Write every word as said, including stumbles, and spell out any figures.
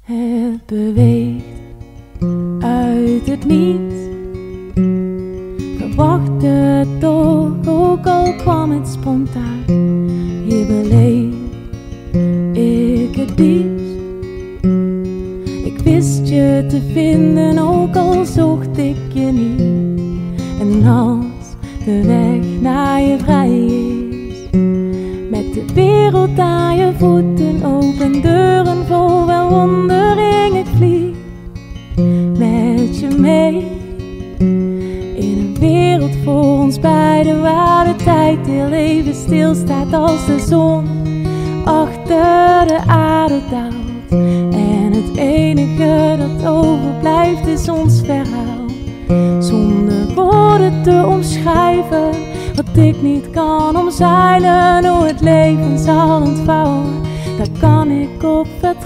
Het beweegt uit het niets. Verwacht het toch, ook al kwam het spontaan. Hier beleef ik het diepst. Ik wist je te vinden, ook al zocht ik je niet. En als de weg naar je vrij is, met de wereld aan je voeten, open deuren vol verwondering, ik vlieg met je mee. In een wereld voor ons beiden, waar de tijd heel even stilstaat als de zon achter de aarde daalt. En het enige dat overblijft is ons verhaal, zonder woorden te omschrijven wat ik niet kan omzeilen. Hoe het leven zal ontvouwen, daar kan ik op vertrouwen.